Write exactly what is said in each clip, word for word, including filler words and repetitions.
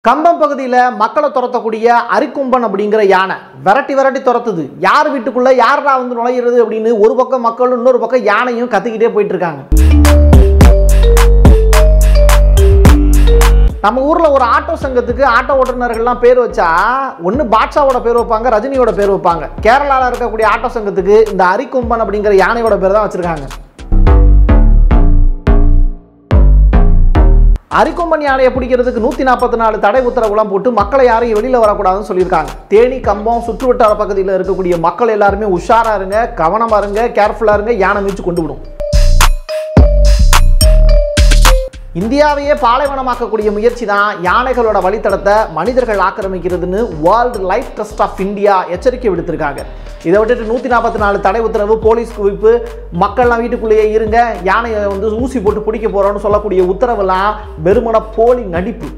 கம்பம் பகுதியில் மக்களை துரத்தக்கூடிய அரிக்கொம்பன் அப்படிங்கிற யானை விரட்டி விரட்டி துரத்துது. யார் வீட்டுக்குள்ள யாரா வந்து நுழையிறது அப்படின்னு ஒரு பக்கம் மக்கள், இன்னொரு பக்கம் யானையும் கத்திக்கிட்டே போயிட்டு இருக்காங்க. நம்ம ஊர்ல ஒரு ஆட்டோ சங்கத்துக்கு ஆட்டோ ஓட்டுநர்கள்லாம் பேர் வச்சா ஒன்று பாட்ஷாவோட பேர் வைப்பாங்க, ரஜினியோட பேர் வைப்பாங்க. கேரளாவில் இருக்கக்கூடிய ஆட்டோ சங்கத்துக்கு இந்த அரிக்கொம்பன் அப்படிங்கிற யானையோட பேர் தான் வச்சிருக்காங்க. அரிக்கொம்பன் யானையை பிடிக்கிறதுக்கு நூற்றி நாற்பத்தி நாலு தடை உத்தரவுலாம் போட்டு மக்களை யாரையும் வெளியில் வரக்கூடாதுன்னு சொல்லியிருக்காங்க. தேனி, கம்பம், சுற்றுவட்டார பகுதியில் இருக்கக்கூடிய மக்கள் எல்லாருமே உஷாரா இருங்க, கவனமா இருங்க, கேர்ஃபுல்லா இருங்க. யானை மீச்சு கொண்டு விடும். இந்தியாவையே பாலைவனமாக்கக்கூடிய முயற்சி தான் யானைகளோட வழித்தடத்தை மனிதர்கள் ஆக்கிரமிக்கிறதுன்னு world life trust of India எச்சரிக்கை விடுத்திருக்காங்க. இதை விட்டுட்டு நூற்றி நாற்பத்தி நாலு தடை உத்தரவு, போலீஸ் குவிப்பு, மக்கள்லாம் வீட்டுக்குள்ளேயே இருங்க, யானையை வந்து ஊசி போட்டு பிடிக்க போறோம்னு சொல்லக்கூடிய உத்தரவெல்லாம் வெறுமன போலி நடிப்பு.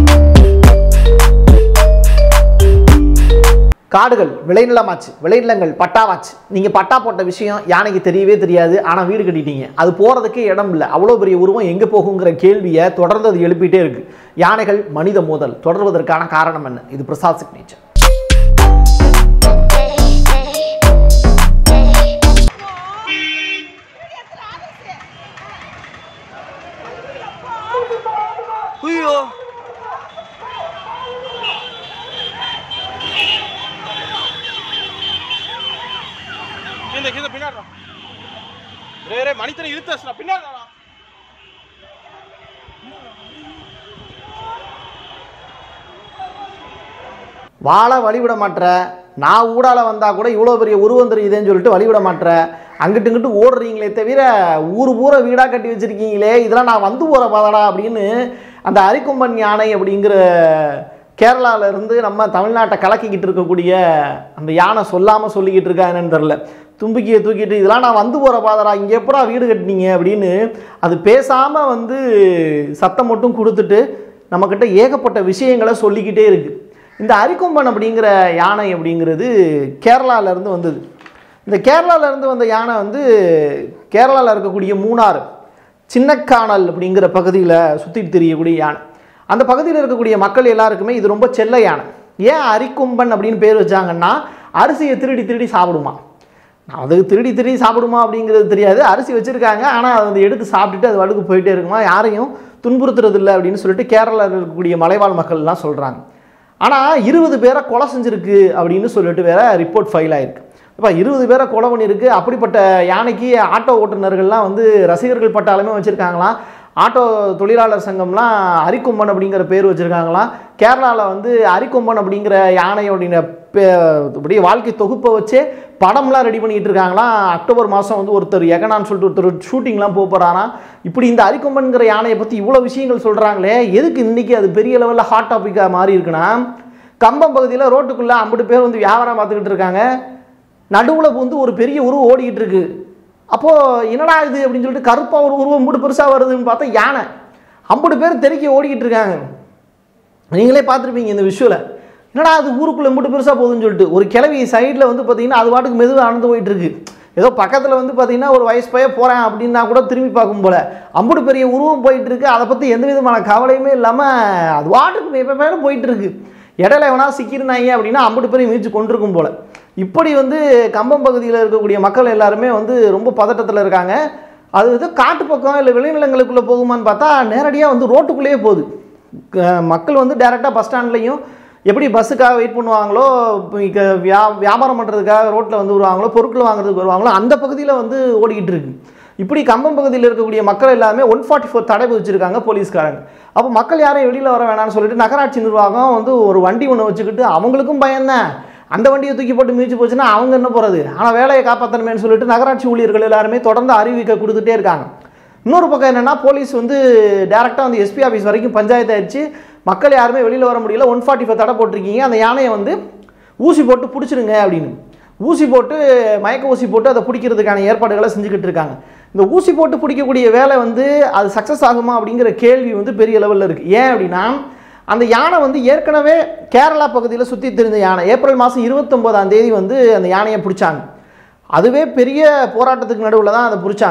காடுகள் விளைநிலமாச்சு, விளைநிலங்கள் பட்டாவாச்சு. நீங்கள் பட்டா போட்ட விஷயம் யானைக்கு தெரியவே தெரியாது. ஆனால் வீடு கட்டிட்டீங்க, அது போகிறதுக்கே இடம் இல்லை. அவ்வளோ பெரிய உருவம் எங்கே போகுங்கிற கேள்வியை தொடர்ந்து அது எழுப்பிட்டே இருக்கு. யானைகள் மனித மோதல் தொடர்வதற்கான காரணம் என்ன? இது பிரசாத் சிக்னேச்சர். மனிதனை இழுத்து பின்னாடி வாழ வழிவிட மாட்டேற. நான் ஊடால வந்தா கூட இவ்வளோ பெரிய உருவம் தெரியுதுன்னு சொல்லிட்டு வழிவிட மாட்டேற. அங்கிட்டு இங்கிட்டு ஓடுறீங்களே தவிர ஊர் பூரா வீடாக கட்டி வச்சிருக்கீங்களே, இதெல்லாம் நான் வந்து போகிற பாதடா அப்படின்னு அந்த அரிக்கொம்பன் யானை அப்படிங்கிற கேரளாவில் இருந்து நம்ம தமிழ்நாட்டை கலக்கிக்கிட்டு இருக்கக்கூடிய அந்த யானை சொல்லாமல் சொல்லிக்கிட்டு இருக்கா என்னன்னு தெரில. தும்பிக்கையை தூக்கிட்டு இதெல்லாம் நான் வந்து போகிற பாதடா, இங்கே எப்படா வீடு கட்டினீங்க அப்படின்னு அது பேசாமல் வந்து சத்தம் மட்டும் கொடுத்துட்டு நம்மக்கிட்ட ஏகப்பட்ட விஷயங்களை சொல்லிக்கிட்டே இருக்குது. இந்த அரிக்கொம்பன் அப்படிங்கிற யானை அப்படிங்கிறது கேரளாவிலேருந்து வந்தது. இந்த கேரளாவிலேருந்து வந்த யானை வந்து கேரளாவில் இருக்கக்கூடிய மூணாறு சின்னக்கானல் அப்படிங்கிற பகுதியில் சுற்றிட்டு தெரியக்கூடிய யானை. அந்த பகுதியில் இருக்கக்கூடிய மக்கள் எல்லாருக்குமே இது ரொம்ப செல்ல யானை. ஏன் அரிக்கொம்பன் அப்படின்னு பேர் வச்சாங்கன்னா, அரிசியை திருடி திருடி சாப்பிடுமா. அதுக்கு திருடி திருடி சாப்பிடுமா அப்படிங்கிறது தெரியாது. அரிசி வச்சுருக்காங்க, ஆனால் அதை வந்து எடுத்து சாப்பிட்டுட்டு அது வடுக்கு போயிட்டே இருக்குமா, யாரையும் துன்புறுத்துறது இல்லை அப்படின்னு சொல்லிட்டு கேரளாவில் இருக்கக்கூடிய மலைவாழ் மக்கள்லாம் சொல்கிறாங்க. ஆனால் இருபது பேரை கொலை செஞ்சுருக்கு அப்படின்னு சொல்லிட்டு வேற ரிப்போர்ட் ஃபைல் ஆகிருக்கு. இப்போ இருபது பேரை கொலை பண்ணியிருக்கு. அப்படிப்பட்ட யானைக்கு ஆட்டோ ஓட்டுநர்கள்லாம் வந்து ரசிகர்கள் பட்டாலுமே வச்சுருக்காங்களாம். ஆட்டோ தொழிலாளர் சங்கம்லாம் அரிக்கொம்பன் அப்படிங்கிற பேர் வச்சுருக்காங்களாம். கேரளாவில் வந்து அரிக்கொம்பன் அப்படிங்கிற யானையோடைய இப்படி வாழ்க்கை தொகுப்பை வச்சே படம்லாம் ரெடி பண்ணிக்கிட்டு இருக்காங்களாம். அக்டோபர் மாதம் வந்து ஒருத்தர் எகனான்னு சொல்லிட்டு ஒருத்தர் ஷூட்டிங்லாம் போக போகிறாராம். இப்படி இந்த அரிக்கொம்பன்கிற யானையை பற்றி இவ்வளோ விஷயங்கள் சொல்கிறாங்களே, எதுக்கு இன்றைக்கி அது பெரிய லெவலில் ஹாட் டாப்பிக்காக மாறி இருக்குன்னா, கம்பம் பகுதியில் ரோட்டுக்குள்ளே ஐம்பது பேர் வந்து வியாபாரம் பார்த்துக்கிட்டு இருக்காங்க. நடுவில் வந்து ஒரு பெரிய உருவம் ஓடிக்கிட்டு இருக்கு. அப்போது என்னடா இது அப்படின்னு சொல்லிட்டு கருப்பாக ஒரு உருவம் இம்புட்டு பெருசாக வருதுன்னு பார்த்தா யானை ஐம்பது பேர் தெருக்கி ஓடிக்கிட்டு இருக்காங்க. நீங்களே பார்த்துருப்பீங்க இந்த விஷுவலை. என்னடா அது ஊருக்குள்ளே இம்புட்டு பெருசாக போகுதுன்னு சொல்லிட்டு ஒரு கிளவி சைடில் வந்து பார்த்தீங்கன்னா அது பாட்டுக்கு மெதுவாக நடந்து போயிட்டு இருக்கு. ஏதோ பக்கத்தில் வந்து பார்த்தீங்கன்னா ஒரு வயசு பைய போகிறேன் அப்படின்னா கூட திரும்பி பார்க்கும் போல ஐம்பது பெரிய உருவம் போயிட்டு இருக்கு. அதை பற்றி எந்த விதமான கவலையுமே இல்லாமல் அது பாட்டுக்கு எப்போ மேலே போயிட்டு இருக்கு. இடையில எவனா சிக்கிருந்தாங்க அப்படின்னா ஐம்பது பேரையும் மீச்சு கொண்டிருக்கும் போல. இப்படி வந்து கம்பம் பகுதியில் இருக்கக்கூடிய மக்கள் எல்லாருமே வந்து ரொம்ப பதட்டத்தில் இருக்காங்க. அது வந்து காட்டு பக்கம் இல்லை விளைநிலங்களுக்குள்ளே போகுமான்னு பார்த்தா நேரடியாக வந்து ரோட்டுக்குள்ளேயே போகுது. மக்கள் வந்து டைரெக்டாக பஸ் ஸ்டாண்ட்லேயும் எப்படி பஸ்ஸுக்காக வெயிட் பண்ணுவாங்களோ, வியா வியாபாரம் பண்ணுறதுக்காக ரோட்டில் வந்து வருவாங்களோ, பொருட்கள் வாங்குறதுக்கு வருவாங்களோ, அந்த பகுதியில் வந்து ஓடிக்கிட்டு இருக்கு. இப்படி கம்பம் பகுதியில் இருக்கக்கூடிய மக்கள் எல்லாமே ஒன் ஃபார்ட்டி ஃபோர் தடை வச்சுருக்காங்க போலீஸ்காரங்க. அப்போ மக்கள் யாரையும் வெளியில் வர வேணாம்னு சொல்லிட்டு நகராட்சி நிர்வாகம் வந்து ஒரு வண்டி ஒன்று வச்சுக்கிட்டு அவங்களுக்கும் பயந்தேன், அந்த வண்டியை தூக்கி போட்டு மீச்சு போச்சுன்னா அவங்க என்ன போகிறது, ஆனால் வேலையை காப்பாற்றணுமேனு சொல்லிட்டு நகராட்சி ஊழியர்கள் எல்லாருமே தொடர்ந்து அறிவிக்க கொடுத்துட்டே இருக்காங்க. இன்னொரு பக்கம் என்னென்னா, போலீஸ் வந்து டேரெக்டாக வந்து எஸ்பி ஆஃபீஸ் வரைக்கும் பஞ்சாயத்து ஆயிடுச்சு. மக்கள் யாருமே வெளியில் வர முடியல. ஒன் ஃபார்ட்டி ஃபைவ் தடை போட்டிருக்கீங்க, அந்த யானையை வந்து ஊசி போட்டு பிடிச்சிருங்க அப்படின்னு ஊசி போட்டு மயக்க ஊசி போட்டு அதை பிடிக்கிறதுக்கான ஏற்பாடுகளை செஞ்சுக்கிட்டு இருக்காங்க. இந்த ஊசி போட்டு பிடிக்கக்கூடிய வேலை வந்து அது சக்ஸஸ் ஆகுமா அப்படிங்கிற கேள்வி வந்து பெரிய லெவலில் இருக்குது. ஏன் அப்படின்னா, அந்த யானை வந்து ஏற்கனவே கேரளா பகுதியில் சுற்றி தெரிஞ்ச யானை. ஏப்ரல் மாதம் இருபத்தொம்போதாம் தேதி வந்து அந்த யானையை பிடிச்சாங்க. அதுவே பெரிய போராட்டத்துக்கு நடுவில் தான் அதை பிடிச்சாங்க.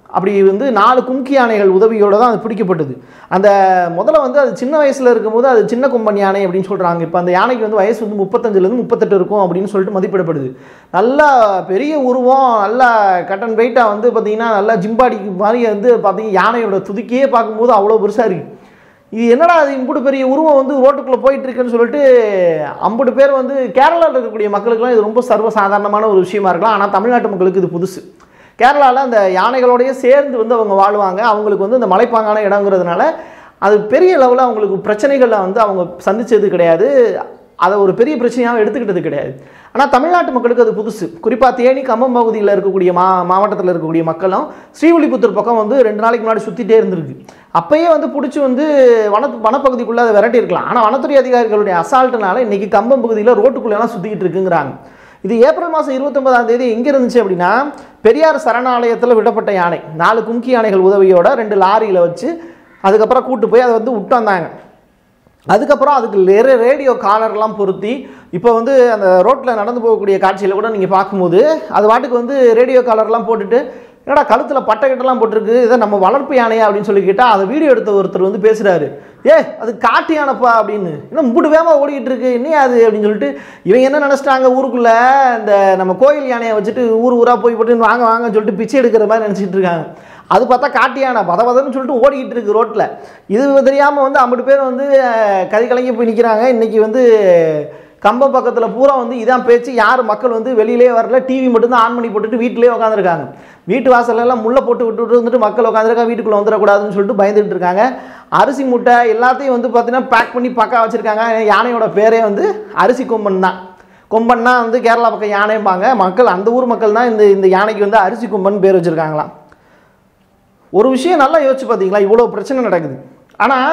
அப்படி வந்து நாலு கும்கி யானைகள் உதவியோடு தான் அது பிடிக்கப்பட்டது. அந்த முதல்ல வந்து அது சின்ன வயசில் இருக்கும்போது அது சின்ன கொம்பன் யானை அப்படின்னு சொல்கிறாங்க. இப்போ அந்த யானைக்கு வந்து வயசு வந்து முப்பத்தஞ்சுலேருந்து முப்பத்தெட்டு இருக்கும் அப்படின்னு சொல்லிட்டு மதிப்பிடப்படுது. நல்லா பெரிய உருவம், நல்லா கட்டன் வெயிட்டாக வந்து பார்த்திங்கன்னா நல்லா ஜிம்பாடிக்கு மாதிரி வந்து பார்த்திங்கன்னா யானையோட துதிக்கையே பார்க்கும்போது அவ்வளோ பெருசாக இருக்குது. இது என்னடா அது இம்புட்டு பெரிய உருவம் வந்து ரோட்டுக்குள்ளே போயிட்டுருக்குன்னு சொல்லிட்டு ஐம்பது பேர் வந்து கேரளாவில் இருக்கக்கூடிய மக்களுக்கெல்லாம் இது ரொம்ப சர்வசாதாரணமான ஒரு விஷயமா இருக்கலாம். ஆனால் தமிழ்நாட்டு மக்களுக்கு இது புதுசு. கேரளாவில் அந்த யானைகளோடையே சேர்ந்து வந்து அவங்க வாழ்வாங்க. அவங்களுக்கு வந்து இந்த மலைப்பாங்கான இடங்கிறதுனால அது பெரிய லெவலில் அவங்களுக்கு பிரச்சனைகளை வந்து அவங்க சந்தித்தது கிடையாது. அதை ஒரு பெரிய பிரச்சனையாக எடுத்துக்கிட்டது கிடையாது. ஆனால் தமிழ்நாட்டு மக்களுக்கு அது புதுசு. குறிப்பாக தேனி கம்பம் பகுதியில் இருக்கக்கூடிய மா மாவட்டத்தில் இருக்கக்கூடிய மக்களும் ஸ்ரீவில்லிபுத்தூர் பக்கம் வந்து ரெண்டு நாளைக்கு முன்னாடி சுற்றிட்டே இருந்திருக்கு. அப்போயே வந்து பிடிச்சி வந்து வன வனப்பகுதிக்குள்ளே அதை விரட்டி இருக்கலாம். ஆனால் வனத்துறை அதிகாரிகளுடைய அசால்ட்டுனால இன்றைக்கி கம்பம் பகுதியில் ரோட்டுக்குள்ளெல்லாம் சுற்றிக்கிட்டு இருக்குங்கிறாங்க. இது ஏப்ரல் மாதம் இருபத்தொன்பதாம் தேதி எங்கே இருந்துச்சு அப்படின்னா பெரியார் சரணாலயத்தில் விடப்பட்ட யானை நாலு கும்கி யானைகள் உதவியோட ரெண்டு லாரியில் வச்சு அதுக்கப்புறம் கூட்டு போய் அதை வந்து விட்டு வந்தாங்க. அதுக்கப்புறம் அதுக்கு நிறைய ரேடியோ காலர்லாம் பொருத்தி இப்போ வந்து அந்த ரோட்டில் நடந்து போகக்கூடிய காட்சியில் கூட நீங்கள் பார்க்கும்போது அது வாட்டுக்கு வந்து ரேடியோ காலர்லாம் போட்டுட்டு என்னடா கழுத்தில் பட்டை கிட்டலாம் போட்டிருக்கு, இதை நம்ம வளர்ப்பு யானையா அப்படின்னு சொல்லி கேட்டால் அதை வீடியோ எடுத்த ஒருத்தர் வந்து பேசுகிறாரு, ஏ அது காட்டு யானைப்பா அப்படின்னு, இன்னும் மூடு வேகமாக ஓடிக்கிட்டு இருக்கு என்னையா அது அப்படின்னு சொல்லிட்டு இவங்க என்ன நினச்சிட்டாங்க, ஊருக்குள்ளே இந்த நம்ம கோயில் யானையை வச்சுட்டு ஊர் ஊராக போய் போட்டு வாங்க வாங்கன்னு சொல்லிட்டு பிச்சை எடுக்கிற மாதிரி நினச்சிட்டு இருக்காங்க. அது பார்த்தா காட்டு யானை பத பதன்னு சொல்லிட்டு ஓடிக்கிட்டு இருக்கு ரோட்டில். இது தெரியாமல் வந்து ஐம்பது பேர் வந்து கை கலங்கி போய் நிற்கிறாங்க. இன்றைக்கி வந்து கம்பம் பக்கத்தில் பூரா வந்து இதான் பேச்சு. யார் மக்கள் வந்து வெளியிலே வரல, டிவி மட்டும்தான் ஆன் பண்ணி போட்டுட்டு வீட்டிலே உட்காந்துருக்காங்க. வீட்டு வாசலெல்லாம் முள்ளை போட்டு விட்டுட்டு வந்துட்டு மக்கள் உட்காந்துருக்கா, வீட்டுக்குள்ளே வந்துடக்கூடாதுன்னு சொல்லிட்டு பயந்துட்டு இருக்காங்க. அரிசி மூட்டை எல்லாத்தையும் வந்து பார்த்தீங்கன்னா பேக் பண்ணி பக்கா வச்சுருக்காங்க. யானையோட பேரே வந்து அரிசி கொம்பன் தான். கொம்பன்னா வந்து கேரளா பக்கம் யானைம்பாங்க. மக்கள் அந்த ஊர் மக்கள் தான் இந்த இந்த யானைக்கு வந்து அரிசி கொம்பன் பேர் வச்சுருக்காங்களாம். ஒரு விஷயம் நல்லா யோசிச்சு பார்த்தீங்களா, இவ்வளோ பிரச்சனை நடக்குது. ஆனால்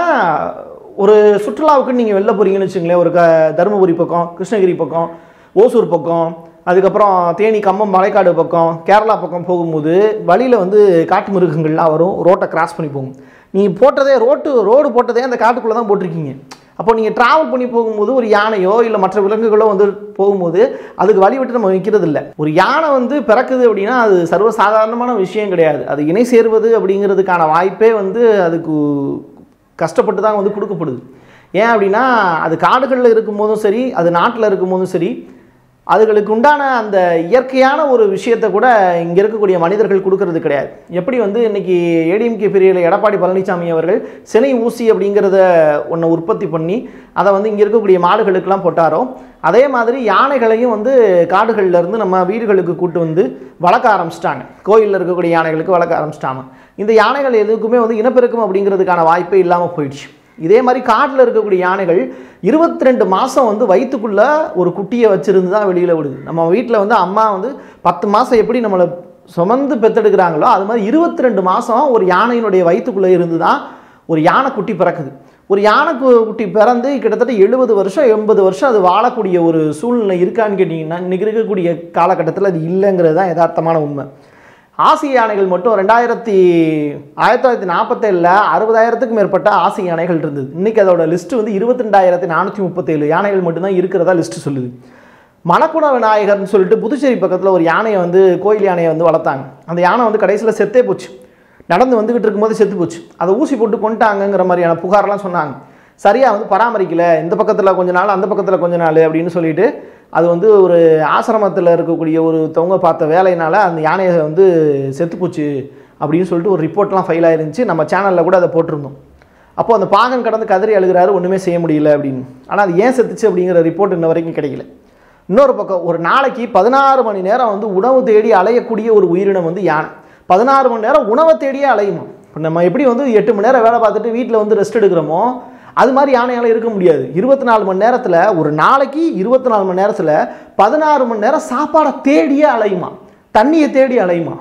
ஒரு சுற்றுலாவுக்கு நீங்கள் வெளில போகிறீங்கன்னு வச்சுங்களேன், ஒரு க தருமபுரி பக்கம், கிருஷ்ணகிரி பக்கம், ஓசூர் பக்கம், அதுக்கப்புறம் தேனி கம்பம் மலைக்காடு பக்கம், கேரளா பக்கம் போகும்போது வழியில் வந்து காட்டு மிருகங்கள்லாம் வரும், ரோட்டை கிராஸ் பண்ணி போகும். நீங்கள் போட்டதே ரோட்டு ரோடு போட்டதே அந்த காட்டுக்குள்ளே தான் போட்டிருக்கீங்க. அப்போ நீங்கள் ட்ராவல் பண்ணி போகும்போது ஒரு யானையோ இல்லை மற்ற விலங்குகளோ வந்து போகும்போது அதுக்கு வழி விட்டு நம்ம நிற்கிறது இல்லை. ஒரு யானை வந்து பிறக்குது அப்படின்னா அது சர்வசாதாரணமான விஷயம் கிடையாது. அது இணை சேர்வது அப்படிங்கிறதுக்கான வாய்ப்பே வந்து அதுக்கு கஷ்டப்பட்டு தான் வந்து கொடுக்கப்படுது. ஏன் அப்படின்னா அது காடுகளில் இருக்கும்போதும் சரி, அது நாட்டில் இருக்கும்போதும் சரி, அதுகளுக்கு உண்டான அந்த இயற்கையான ஒரு விஷயத்தை கூட இங்கே இருக்கக்கூடிய மனிதர்கள் கொடுக்கறது கிடையாது. எப்படி வந்து இன்றைக்கி ஏடிஎம்கே பிரிவில் எடப்பாடி பழனிசாமி அவர்கள் சினை ஊசி அப்படிங்கிறத ஒன்று உற்பத்தி பண்ணி அதை வந்து இங்கே இருக்கக்கூடிய மாடுகளுக்கெல்லாம் போட்டாரோ, அதே மாதிரி யானைகளையும் வந்து காடுகள்லேருந்து நம்ம வீடுகளுக்கு கூட்டு வந்து வளர்க்க ஆரம்பிச்சிட்டாங்க. கோயிலில் இருக்கக்கூடிய யானைகளுக்கு வளர்க்க ஆரம்பிச்சிட்டாங்க. இந்த யானைகள் எதுக்குமே வந்து இனப்பெருக்கம் அப்படிங்கிறதுக்கான வாய்ப்பே இல்லாமல் போயிடுச்சு. இதே மாதிரி காட்டில் இருக்கக்கூடிய யானைகள் இருபத்தி ரெண்டு மாதம் வந்து வயிற்றுக்குள்ளே ஒரு குட்டியை வச்சுருந்து தான் வெளியில் விடுது. நம்ம வீட்டில் வந்து அம்மா வந்து பத்து மாதம் எப்படி நம்மளை சுமந்து பெற்றெடுக்கிறாங்களோ அது மாதிரி இருபத்தி ரெண்டு மாதம் ஒரு யானையினுடைய வயிற்றுக்குள்ளே இருந்து தான் ஒரு யானை குட்டி பிறக்குது. ஒரு யானை குட்டி பிறந்து கிட்டத்தட்ட எழுபது வருஷம் எண்பது வருஷம் அது வாழக்கூடிய ஒரு சூழ்நிலை இருக்கான்னு கேட்டிங்கன்னா இன்றைக்கி இருக்கக்கூடிய காலகட்டத்தில் அது இல்லைங்கிறது தான் யதார்த்தமான உண்மை. ஆசிய யானைகள் மட்டும் ரெண்டாயிரத்தி ஆயிரத்தி தொள்ளாயிரத்தி நாற்பத்தேழில் அறுபதாயிரத்துக்கும் மேற்பட்ட ஆசிய யானைகள் இருந்தது. இன்றைக்கி அதோட லிஸ்ட்டு வந்து இருபத்தி ரெண்டாயிரத்தி நானூற்றி முப்பத்தேழு யானைகள் மட்டும்தான் இருக்கிறதா லிஸ்ட்டு சொல்லுது. மணக்குண விநாயகர்னு சொல்லிட்டு புதுச்சேரி பக்கத்தில் ஒரு யானையை வந்து கோயில் யானையை வந்து வளர்த்தாங்க. அந்த யானை வந்து கடைசியில் செத்தே போச்சு. நடந்து வந்துக்கிட்டு இருக்கும்போது செத்து போச்சு. அதை ஊசி போட்டு கொண்டுட்டாங்கங்கிற மாதிரியான புகாரெலாம் சொன்னாங்க. சரியாக வந்து பராமரிக்கலை, இந்த பக்கத்தில் கொஞ்ச நாள் அந்த பக்கத்தில் கொஞ்ச நாள் அப்படின்னு சொல்லிட்டு அது வந்து ஒரு ஆசிரமத்தில் இருக்கக்கூடிய ஒரு தொங்க பார்த்த வேலையினால் அந்த யானையை வந்து செத்துப்போச்சு அப்படின்னு சொல்லிட்டு ஒரு ரிப்போர்ட்லாம் ஃபைல் ஆயிருந்துச்சு. நம்ம சேனலில் கூட அதை போட்டிருந்தோம். அப்போது அந்த பாகன் கடந்து கதறி அழுகிறாரு, ஒன்றுமே செய்ய முடியல அப்படின்னு. ஆனால் அது ஏன் செத்துச்சு அப்படிங்கிற ரிப்போர்ட் இன்ன வரைக்கும் கிடைக்கல. இன்னொரு பக்கம் ஒரு நாளைக்கு பதினாறு மணி நேரம் வந்து உணவு தேடி அலையக்கூடிய ஒரு உயிரினம் வந்து யானை. பதினாறு மணி நேரம் உணவை தேடியே அலையுமா. இப்போ நம்ம எப்படி வந்து எட்டு மணி நேரம் வேலை பார்த்துட்டு வீட்டில் வந்து ரெஸ்ட் எடுக்கிறோமோ அது மாதிரி யானையால் இருக்க முடியாது. இருபத்தி நாலு மணி நேரத்தில் ஒரு நாளைக்கு இருபத்தி நாலு மணி நேரத்தில் பதினாறு மணி நேரம் சாப்பாடை தேடியே அலையுமா, தண்ணியை தேடி அலையுமா.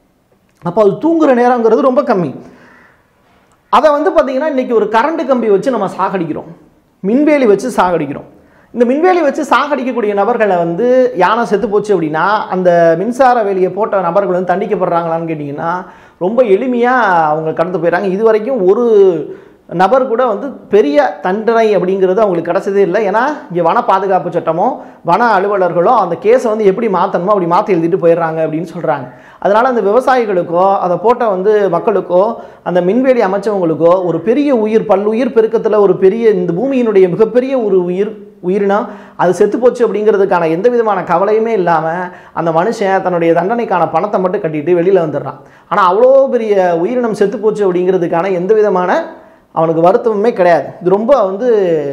அப்போ அது தூங்குகிற நேரங்கிறது ரொம்ப கம்மி. அதை வந்து பார்த்திங்கன்னா இன்றைக்கி ஒரு கரண்ட் கம்பி வச்சு நம்ம சாகடிக்கிறோம், மின்வேலி வச்சு சாகடிக்கிறோம். இந்த மின்வேலி வச்சு சாகடிக்கக்கூடிய நபர்களை வந்து யானை செத்து போச்சு அப்படின்னா அந்த மின்சார வேலியை போட்ட நபர்கள் வந்து தண்டிக்கப்படுறாங்களான்னு கேட்டிங்கன்னா ரொம்ப எளிமையாக அவங்க கடந்து போயிடறாங்க. இது வரைக்கும் ஒரு நபர் கூட வந்து பெரிய தண்டனை அப்படிங்கிறது அவங்களுக்கு கிடைச்சதே இல்லை. ஏன்னா இங்கே வன பாதுகாப்பு சட்டமோ வன அலுவலர்களோ அந்த கேஸை வந்து எப்படி மாற்றணுமோ அப்படி மாற்றி எழுதிட்டு போயிடுறாங்க அப்படின்னு சொல்கிறாங்க. அதனால் அந்த விவசாயிகளுக்கோ அதை போட்ட வந்து மக்களுக்கோ அந்த மின்வேலி அமைச்சவங்களுக்கோ ஒரு பெரிய உயிர் பல்லுயிர் பெருக்கத்தில் ஒரு பெரிய இந்த பூமியினுடைய மிகப்பெரிய ஒரு உயிர் உயிரினம் அது செத்து போச்சு அப்படிங்கிறதுக்கான எந்த விதமான கவலையுமே இல்லாமல் அந்த மனுஷன் தன்னுடைய தண்டனைக்கான பணத்தை மட்டும் கட்டிட்டு வெளியில் வந்துடுறான். ஆனால் அவ்வளோ பெரிய உயிரினம் செத்து போச்சு அப்படிங்கிறதுக்கான எந்த விதமான அவனுக்கு வருத்தமுமே கிடையாது. இது ரொம்ப வந்து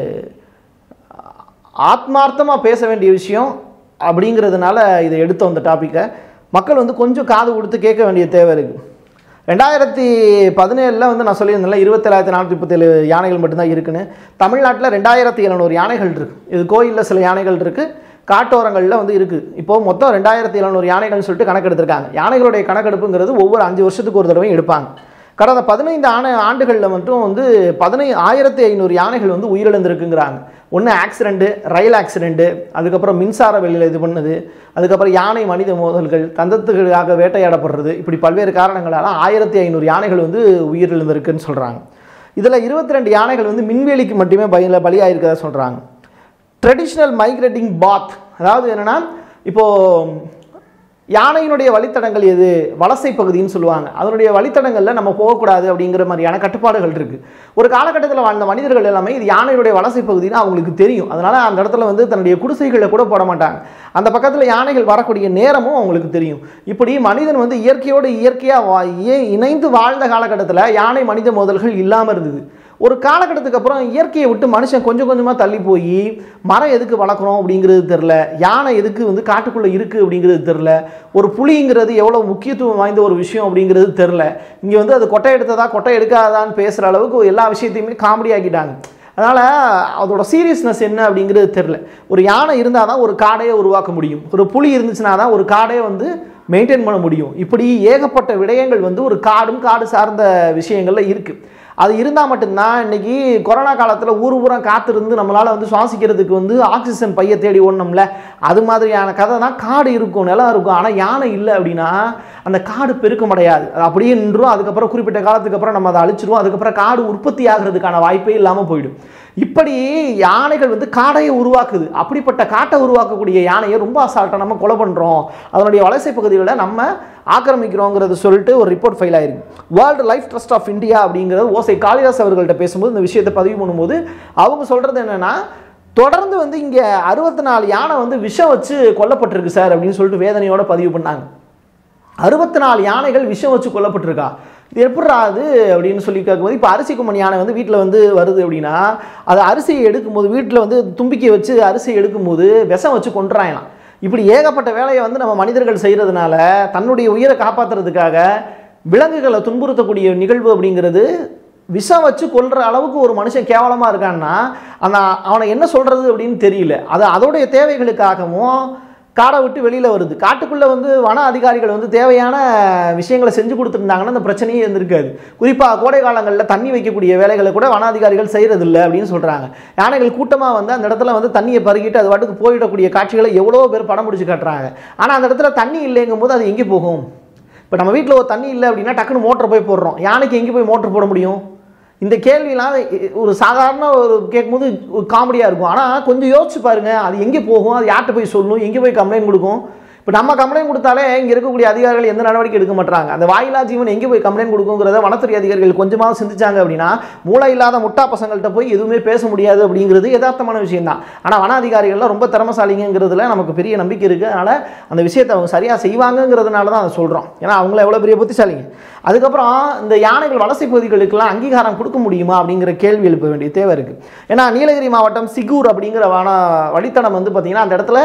ஆத்மார்த்தமாக பேச வேண்டிய விஷயம் அப்படிங்கிறதுனால இதை எடுத்து வந்த டாப்பிக்கை மக்கள் வந்து கொஞ்சம் காது கொடுத்து கேட்க வேண்டிய தேவை இருக்குது. ரெண்டாயிரத்தி பதினேழில் வந்து நான் சொல்லியிருந்தேன்ல இருபத்தேழாயிரத்தி நானூற்றி முப்பத்தேழு யானைகள் மட்டும்தான் இருக்குன்னு. தமிழ்நாட்டில் ரெண்டாயிரத்தி எழுநூறு யானைகள் இருக்குது. இது கோயிலில் சில யானைகள் இருக்குது, காட்டோரங்களில் வந்து இருக்குது. இப்போது மொத்தம் ரெண்டாயிரத்தி எழுநூறு யானைகள்னு சொல்லிட்டு கணக்கெடுத்திருக்காங்க. யானைகளுடைய கணக்கெடுப்புங்கிறது ஒவ்வொரு அஞ்சு வருஷத்துக்கு ஒரு தடவையும் எடுப்பாங்க. கடந்த பதினைந்து ஆண்டு ஆண்டுகளில் மட்டும் வந்து பதினை ஆயிரத்தி ஐநூறு யானைகள் வந்து உயிரிழந்திருக்குங்கிறாங்க. ஒன்று ஆக்சிடெண்ட்டு, ரயில் ஆக்சிடெண்ட்டு, அதுக்கப்புறம் மின்சார வெளியில் இது பண்ணுது, அதுக்கப்புறம் யானை மனித மோதல்கள், தந்தத்துக்காக வேட்டையாடப்படுறது, இப்படி பல்வேறு காரணங்களால் ஆயிரத்தி ஐநூறு யானைகள் வந்து உயிரிழந்திருக்குன்னு சொல்கிறாங்க. இதில் இருபத்தி ரெண்டு யானைகள் வந்து மின்வேலிக்கு மட்டுமே பயில பலியாயிருக்கதா சொல்கிறாங்க. ட்ரெடிஷ்னல் மைக்ரேட்டிங் பாத், அதாவது என்னென்னா இப்போது யானையினுடைய வழித்தடங்கள் எது, வலசை பகுதின்னு சொல்லுவாங்க. அதனுடைய வழித்தடங்களில் நம்ம போகக்கூடாது அப்படிங்கிற மாதிரியான கட்டுப்பாடுகள் இருக்குது. ஒரு காலகட்டத்தில் வாழ்ந்த மனிதர்கள் எல்லாமே இது யானையுடைய வலசை பகுதின்னு அவங்களுக்கு தெரியும். அதனால் அந்த இடத்துல வந்து தன்னுடைய குடிசைகளை கூட போட மாட்டாங்க. அந்த பக்கத்தில் யானைகள் வரக்கூடிய நேரமும் அவங்களுக்கு தெரியும். இப்படி மனிதன் வந்து இயற்கையோடு இயற்கையாக இணைந்து வாழ்ந்த காலகட்டத்தில் யானை மனித மோதல்கள் இல்லாமல் இருந்தது. ஒரு காலகட்டத்துக்கு அப்புறம் இயற்கையை விட்டு மனுஷன் கொஞ்சம் கொஞ்சமாக தள்ளி போய் மரம் எதுக்கு வளர்க்குறோம் அப்படிங்கிறது தெரில, யானை எதுக்கு வந்து காட்டுக்குள்ளே இருக்குது அப்படிங்கிறது தெரில, ஒரு புலிங்கிறது எவ்வளோ முக்கியத்துவம் வாய்ந்த ஒரு விஷயம் அப்படிங்கிறது தெரில. இங்கே வந்து அது கொட்டை எடுத்ததா கொட்டை எடுக்காதான்னு பேசுகிற அளவுக்கு எல்லா விஷயத்தையுமே காமெடி ஆக்கிட்டாங்க. அதனால் அதோட சீரியஸ்னஸ் என்ன அப்படிங்கிறது தெரில. ஒரு யானை இருந்தால் தான் ஒரு காடையை உருவாக்க முடியும், ஒரு புலி இருந்துச்சுன்னா தான் ஒரு காடையை வந்து மெயின்டைன் பண்ண முடியும். இப்படி ஏகப்பட்ட விடயங்கள் வந்து ஒரு காடும் காடு சார்ந்த விஷயங்கள்ல இருக்குது. அது இருந்தால் மட்டும்தான் இன்றைக்கி கொரோனா காலத்தில் ஊர் ஊரம் காத்திருந்து நம்மளால் வந்து சுவாசிக்கிறதுக்கு வந்து ஆக்சிஜன் பையை தேடி ஓடணும்ல, அது மாதிரியான கதை தான். காடு இருக்கும், நிலம் இருக்கும், ஆனால் யானை இல்லை அப்படின்னா அந்த காடு பெருக்கமடையாது, அது அப்படியே நின்றும். அதுக்கப்புறம் குறிப்பிட்ட காலத்துக்கு அப்புறம் நம்ம அதை அழிச்சிடுவோம். அதுக்கப்புறம் காடு உற்பத்தி ஆகிறதுக்கான வாய்ப்பே இல்லாமல் போயிடும். இப்படி யானைகள் வந்து காடையை உருவாக்குது. அப்படிப்பட்ட காட்டை உருவாக்கக்கூடிய யானையை ரொம்ப அசால்ட்டாக நம்ம கொலை பண்ணுறோம், அதனுடைய வலசை பகுதிகளை நம்ம ஆக்கிரமிக்கிறோங்கிறது சொல்லிட்டு ஒரு ரிப்போர்ட் ஃபைல் ஆயிருக்கு. World life trust of India அப்படிங்கிறது ஓசை காளிதாஸ் அவர்கள்ட்ட பேசும்போது இந்த விஷயத்தை பதிவு பண்ணும்போது அவங்க சொல்கிறது என்னென்னா, தொடர்ந்து வந்து இங்கே அறுபத்தி நாலு யானை வந்து விஷம் வச்சு கொல்லப்பட்டிருக்கு சார் அப்படின்னு சொல்லிட்டு வேதனையோட பதிவு பண்ணாங்க. அறுபத்தி நாலு யானைகள் விஷம் வச்சு கொல்லப்பட்டிருக்கா, இது எப்படா அது அப்படின்னு சொல்லி கேட்கும்போது, இப்போ அரிசிக்குமணி யானை வந்து வீட்டில் வந்து வருது அப்படின்னா அது அரிசியை எடுக்கும்போது வீட்டில் வந்து தும்பிக்கை வச்சு அரிசியை எடுக்கும்போது விஷம் வச்சு கொண்டுறாங்களாம். இப்படி ஏகப்பட்ட வேலையை வந்து நம்ம மனிதர்கள் செய்கிறதுனால தன்னுடைய உயிரை காப்பாற்றுறதுக்காக விலங்குகளை துன்புறுத்தக்கூடிய நிகழ்வு அப்படிங்கிறது விஷம் வச்சு கொல்ற அளவுக்கு ஒரு மனுஷன் கேவலமாக இருக்கான்னா அந்த அவனை என்ன சொல்கிறது அப்படின்னு தெரியல. அது அதோடைய தேவைகளுக்காகவும் காடை விட்டு வெளியில் வருது. காட்டுக்குள்ளே வந்து வன அதிகாரிகள் வந்து தேவையான விஷயங்களை செஞ்சு கொடுத்துருந்தாங்கன்னா அந்த பிரச்சனையே இருந்திருக்காது. குறிப்பாக கோடை காலங்களில் தண்ணி வைக்கக்கூடிய வேலைகளை கூட வன அதிகாரிகள் செய்கிறதில்லை அப்படின்னு சொல்கிறாங்க. யானைகள் கூட்டமாக வந்து அந்த இடத்துல வந்து தண்ணியை பருகிட்டு அது வாட்டுக்கு போயிடக்கூடிய காட்சிகளை எவ்வளோ பேர் படம் பிடிச்சி காட்டுறாங்க. ஆனால் அந்த இடத்துல தண்ணி இல்லைங்கும் போது அது எங்கே போகும்? இப்போ நம்ம வீட்டில் ஒரு தண்ணி இல்லை அப்படின்னா டக்குன்னு மோட்டர் போய் போடுறோம், யானைக்கு எங்கே போய் மோட்டர் போட முடியும்? இந்த கேள்வியெல்லாம் ஒரு சாதாரண ஒரு கேட்கும்போது ஒரு காமெடியாக இருக்கும். ஆனால் கொஞ்சம் யோசிச்சு பாருங்கள், அது எங்கே போகும், அது யார்கிட்ட போய் சொல்லணும், எங்கே போய் கம்ப்ளைண்ட் கொடுக்கும்? இப்போ நம்ம கம்ப்ளைண்ட் கொடுத்தாலே இங்கே இருக்கக்கூடிய அதிகாரிகள் எந்த நடவடிக்கை எடுக்க மாட்டாங்க. அந்த வாயிலா ஜீவன் எங்கே போய் கம்ப்ளைண்ட் கொடுக்குங்கிறத வனத்துறை அதிகாரிகள் கொஞ்சமாக சிந்திச்சாங்க அப்படின்னா மூளை இல்லாத முட்டா பசங்கள்கிட்ட போய் எதுவுமே பேச முடியாது அப்படிங்கிறது யதார்த்தமான விஷயம் தான். ஆனால் வன அதிகாரிகள்லாம் ரொம்ப திறமசாலிங்கிறதுல நமக்கு பெரிய நம்பிக்கை இருக்குது. அதனால் அந்த விஷயத்தை அவங்க சரியாக செய்வாங்கங்கிறதுனால தான் அதை சொல்கிறோம். ஏன்னா அவங்கள எவ்வளோ பெரிய புத்திசாலிங்க. அதுக்கப்புறம் இந்த யானைகள் வலசை பகுதிகளுக்கெல்லாம் அங்கீகாரம் கொடுக்க முடியுமா அப்படிங்கிற கேள்வி எழுப்ப வேண்டிய தேவை இருக்குது. ஏன்னா நீலகிரி மாவட்டம் சிகூர் அப்படிங்கிற வன வழித்தடம் வந்து பார்த்திங்கன்னா அந்த இடத்துல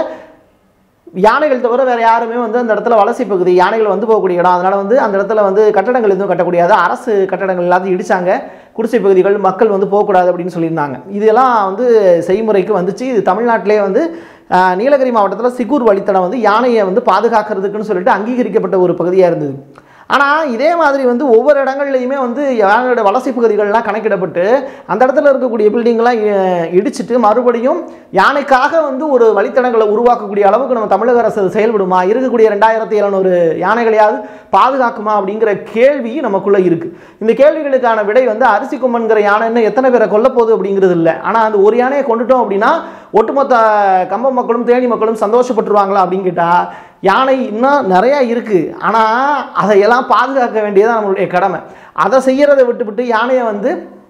யானைகள் தவிர வேறு யாருமே வந்து அந்த இடத்துல வலசை பகுதி யானைகள் வந்து போகக்கூடிய இடம். அதனால் வந்து அந்த இடத்துல வந்து கட்டடங்கள் எதுவும் கட்டக்கூடியது, அரசு கட்டடங்கள் எல்லாத்தையும் இடித்தாங்க, குடிசை பகுதிகள் மக்கள் வந்து போகக்கூடாது அப்படின்னு சொல்லியிருந்தாங்க. இதெல்லாம் வந்து செய்முறைக்கு வந்துச்சு. இது தமிழ்நாட்டிலே வந்து நீலகிரி மாவட்டத்தில் சிகூர் வழித்தடம் வந்து யானையை வந்து பாதுகாக்கிறதுக்குன்னு சொல்லிட்டு அங்கீகரிக்கப்பட்ட ஒரு பகுதியாக இருந்தது. ஆனால் இதே மாதிரி வந்து ஒவ்வொரு இடங்கள்லையுமே வந்து யானையோட வலசை பகுதிகள்லாம் கணக்கிடப்பட்டு அந்த இடத்துல இருக்கக்கூடிய பில்டிங்லாம் இடிச்சிட்டு மறுபடியும் யானைக்காக வந்து ஒரு வழித்தடங்களை உருவாக்கக்கூடிய அளவுக்கு நம்ம தமிழக அரசு செயல்படுமா, இருக்கக்கூடிய ரெண்டாயிரத்தி எழுநூறு யானைகளையாவது பாதுகாக்குமா அப்படிங்கிற கேள்வி நமக்குள்ளே இருக்குது. இந்த கேள்விகளுக்கான விடை வந்து அரிசிக்கொம்பன்கிற யானைன்னு எத்தனை பேரை கொல்ல போகுது அப்படிங்கிறது இல்லை. ஆனால் அந்த ஒரு யானையை கொண்டுட்டோம் அப்படின்னா ஒட்டுமொத்த கம்பம் மக்களும் தேனி மக்களும் சந்தோஷப்பட்டுருவாங்களா அப்படின்னு கேட்டால் யானை இன்னும் நிறையா இருக்குது. ஆனால் அதையெல்லாம் பாதுகாக்க வேண்டியது நம்மளுடைய கடமை. அதை செய்கிறத விட்டுவிட்டு யானையை வந்து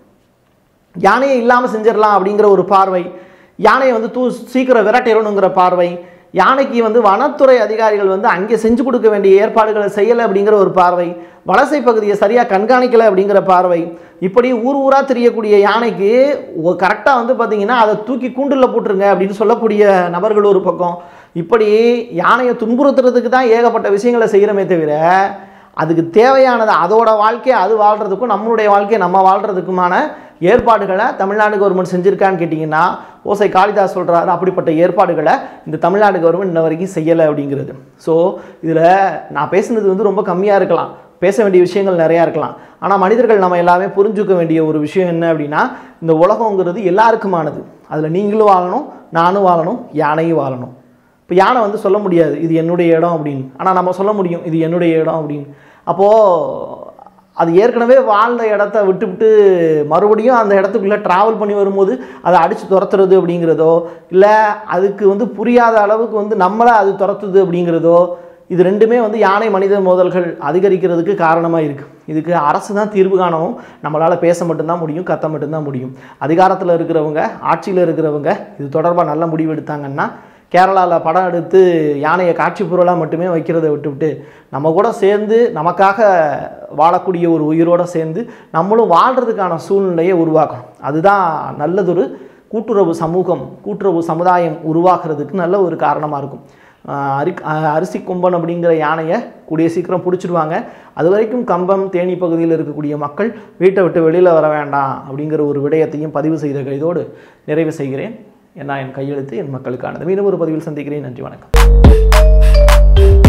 யானையை இல்லாமல் செஞ்சிடலாம் அப்படிங்கிற ஒரு பார்வை, யானையை வந்து தூ சீக்கிரம் விரட்டிடணுங்கிற பார்வை, யானைக்கு வந்து வனத்துறை அதிகாரிகள் வந்து அங்கே செஞ்சு கொடுக்க வேண்டிய ஏற்பாடுகளை செய்யலை அப்படிங்கிற ஒரு பார்வை, வலசை பகுதியை சரியாக கண்காணிக்கலை அப்படிங்கிற பார்வை, இப்படி ஊர் ஊராக தெரியக்கூடிய யானைக்கு கரெக்டாக வந்து பார்த்திங்கன்னா அதை தூக்கி கூண்டில் போட்டுருங்க அப்படின்னு சொல்லக்கூடிய நபர்கள் ஒரு பக்கம். இப்படி யானையை துன்புறுத்துறதுக்கு தான் ஏகப்பட்ட விஷயங்களை செய்கிறோமே தவிர அதுக்கு தேவையானது அதோட வாழ்க்கையை அது வாழ்கிறதுக்கும் நம்மளுடைய வாழ்க்கையை நம்ம வாழ்கிறதுக்குமான ஏற்பாடுகளை தமிழ்நாடு கவர்மெண்ட் செஞ்சுருக்கான்னு கேட்டிங்கன்னா ஓசை காளிதாஸ் சொல்கிறாரு, அப்படிப்பட்ட ஏற்பாடுகளை இந்த தமிழ்நாடு கவர்மெண்ட் இன்ன வரைக்கும் செய்யலை அப்படிங்கிறது. ஸோ இதில் நான் பேசுனது வந்து ரொம்ப கம்மியாக இருக்கலாம், பேச வேண்டிய விஷயங்கள் நிறையா இருக்கலாம். ஆனால் மனிதர்கள் நம்ம எல்லாமே புரிஞ்சுக்க வேண்டிய ஒரு விஷயம் என்ன அப்படின்னா, இந்த உலகங்கிறது எல்லாருக்குமானது. அதில் நீங்களும் வாழணும், நானும் வாழணும், யானையும் வாழணும். இப்போ யானை வந்து சொல்ல முடியாது இது என்னுடைய இடம் அப்படின்னு, ஆனால் நம்ம சொல்ல முடியும் இது என்னுடைய இடம் அப்படின்னு. அப்போது அது ஏற்கனவே வாழ்ந்த இடத்த விட்டு விட்டு மறுபடியும் அந்த இடத்துக்குள்ளே ட்ராவல் பண்ணி வரும்போது அதை அடித்து துரத்துறது அப்படிங்கிறதோ, இல்லை அதுக்கு வந்து புரியாத அளவுக்கு வந்து நம்மளை அது துரத்துது அப்படிங்கிறதோ, இது ரெண்டுமே வந்து யானை மனித மோதல்கள் அதிகரிக்கிறதுக்கு காரணமாக இருக்குது. இதுக்கு அரசு தான் தீர்வு காணவும், நம்மளால் பேச மட்டும்தான் முடியும், கத்த மட்டும்தான் முடியும். அதிகாரத்தில் இருக்கிறவங்க, ஆட்சியில் இருக்கிறவங்க இது தொடர்பாக நல்ல முடிவு எடுத்தாங்கன்னா கேரளாவில் படம் எடுத்து யானையை காட்சி பொருளாக மட்டுமே வைக்கிறதை விட்டுவிட்டு நம்ம கூட சேர்ந்து நமக்காக வாழக்கூடிய ஒரு உயிரோடு சேர்ந்து நம்மளும் வாழ்கிறதுக்கான சூழ்நிலையை உருவாக்கணும். அதுதான் நல்லதொரு கூட்டுறவு சமூகம், கூட்டுறவு சமுதாயம் உருவாக்குறதுக்கு நல்ல ஒரு காரணமாக இருக்கும். அரி அரிசிக்கொம்பன் அப்படிங்கிற யானையை கூடிய சீக்கிரம் பிடிச்சிடுவாங்க. அது வரைக்கும் கம்பம் தேனி பகுதியில் இருக்கக்கூடிய மக்கள் வீட்டை விட்டு வெளியில் வர வேண்டாம் அப்படிங்கிற ஒரு விடயத்தையும் பதிவு செய்த கைதோடு நிறைவு செய்கிறேன். ஏன்னா என் கையெழுத்து என் மக்களுக்கானது. மீண்டும் ஒரு பதிவில் சந்திக்கிறேன். நன்றி, வணக்கம்.